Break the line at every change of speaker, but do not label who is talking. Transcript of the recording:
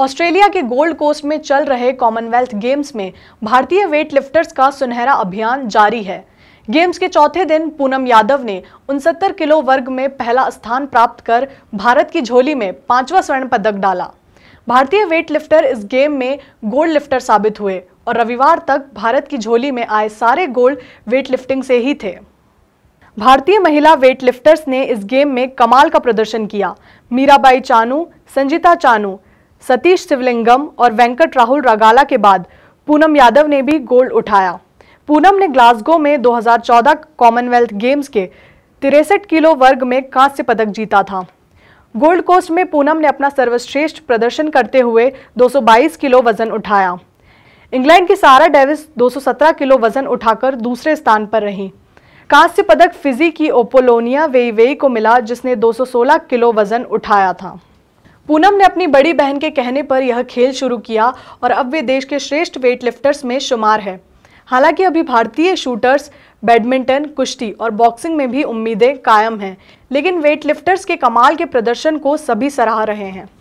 Australia के gold coast में चल रहे कॉमनवेल्थ गेम्स में भारतीय वेट लिफ्टर्स का सुनहरा अभियान जारी है। गेम्स के चौथे दिन पूनम यादव ने 69 किलो वर्ग में पहला स्थान प्राप्त कर भारत की झोली में 5वां स्वर्ण पदक डाला। भारतीय वेट लिफ्टर इस गेम में गोल्ड लिफ्टर साबित हुए और रविवार तक भारत की झोली में आए सारे गोल्ड वेट लिफ्टिंग से ही थे। भारतीय महिला वेट लिफ्टर्स ने इस गेम में कमाल का प्रदर्शन किया। मीराबाई चानू, संजीता चानू, सतीश शिवलिंगम और वेंकट राहुल रागाला के बाद पूनम यादव ने भी गोल्ड उठाया। पूनम ने ग्लासगो में 2014 कॉमनवेल्थ गेम्स के 63 किलो वर्ग में कांस्य पदक जीता था। गोल्ड कोस्ट में पूनम ने अपना सर्वश्रेष्ठ प्रदर्शन करते हुए 222 किलो वजन उठाया। इंग्लैंड की सारा डेविस 217 किलो वजन उठाकर दूसरे स्थान पर रही। कांस्य पदक फिजी की ओपोलोनिया वेईवेई को मिला, जिसने 216 किलो वजन उठाया था। पूनम ने अपनी बड़ी बहन के कहने पर यह खेल शुरू किया और अब वे देश के श्रेष्ठ वेट लिफ्टर्स में शुमार है। हालांकि अभी भारतीय शूटर्स बैडमिंटन, कुश्ती और बॉक्सिंग में भी उम्मीदें कायम हैं, लेकिन वेट लिफ्टर्स के कमाल के प्रदर्शन को सभी सराह रहे हैं।